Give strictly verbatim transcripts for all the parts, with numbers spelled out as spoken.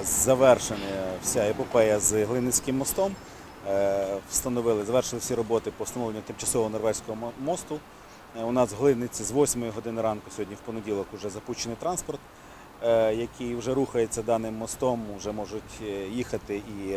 завершена вся епопея з Глиницьким мостом. Встановили, завершили всі роботи по встановленню тимчасового норвезького мосту. У нас в Глиниці з восьмої години ранку, сьогодні в понеділок, вже запущений транспорт, який вже рухається даним мостом, вже можуть їхати і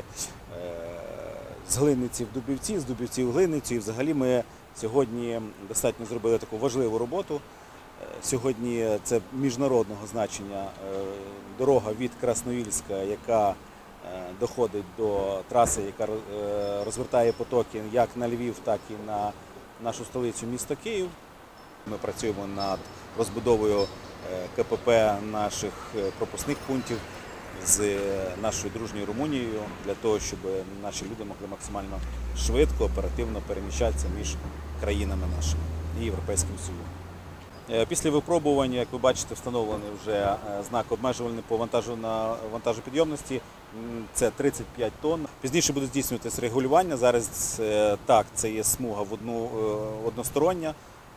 з Глиниці в Дубівці, з Дубівці в Глиницю. І взагалі ми сьогодні достатньо зробили таку важливу роботу. Сьогодні це міжнародного значення дорога від Красноїльська, яка доходить до траси, яка розвертає потоки як на Львів, так і на нашу столицю місто Київ. Ми працюємо над розбудовою ка пе пе наших пропускних пунктів з нашою дружньою Румунією, для того, щоб наші люди могли максимально швидко, оперативно переміщатися між країнами нашими і Європейським Союзом. Після випробування, як ви бачите, встановлений вже знак обмежувальний по вантажу на вантажопідйомності. Це тридцять п'ять тонн. Пізніше буде здійснюватися регулювання. Зараз так, це є смуга в одну, одностороння.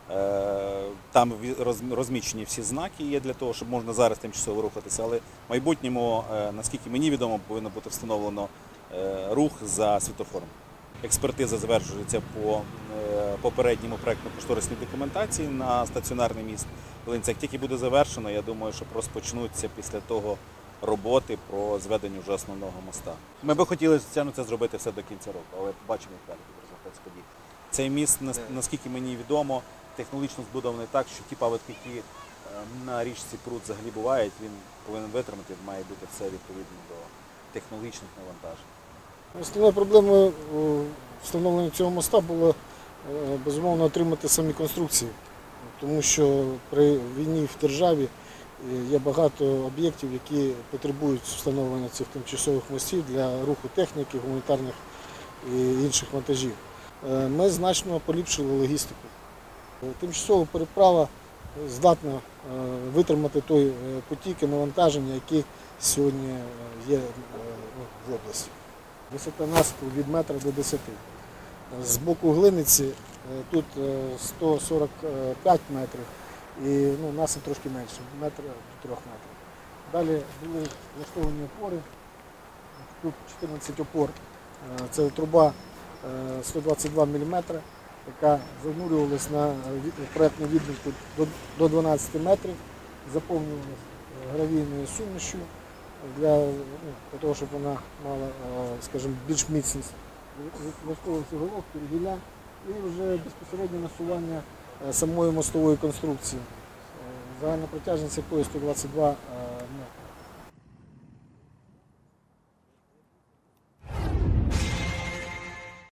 Там розміщені всі знаки є для того, щоб можна зараз тимчасово рухатися. Але в майбутньому, наскільки мені відомо, повинно бути встановлено рух за світлофором. Експертиза завершується по попередньому проєктно-кошторисній документації на стаціонарний міст Глиниця. Як тільки буде завершено, я думаю, що розпочнуться після того роботи про зведення вже основного моста. Ми би хотіли, звичайно, це зробити все до кінця року, але побачимо, як далі буде розвиватися події. Цей міст, наскільки мені відомо, технологічно збудований так, що ті паводки, які на річці Прут взагалі бувають, він повинен витримати, має бути все відповідно до технологічних навантажень. Основною проблемою встановлення цього моста було, безумовно, отримати самі конструкції, тому що при війні в державі є багато об'єктів, які потребують встановлення цих тимчасових мостів для руху техніки, гуманітарних і інших вантажів. Ми значно поліпшили логістику. Тимчасова переправа здатна витримати той потік і навантаження, які сьогодні є в області. Висота наступу від метра до десяти. З боку Глиниці тут сто сорок п'ять метрів і ну, насип трошки менше, метр до трьох метрів. Далі були влаштовані опори, тут чотирнадцять опор. Це труба сто двадцять два міліметри, яка занурювалась на проєктну відмітку до дванадцяти метрів, заповнювалась гравійною сумішю для, ну, для того, щоб вона мала, скажімо, більш міцність. Влаштовувався головки, ригеля і вже безпосередньо насування самої мостової конструкції, загальна протяжність якої сто двадцять два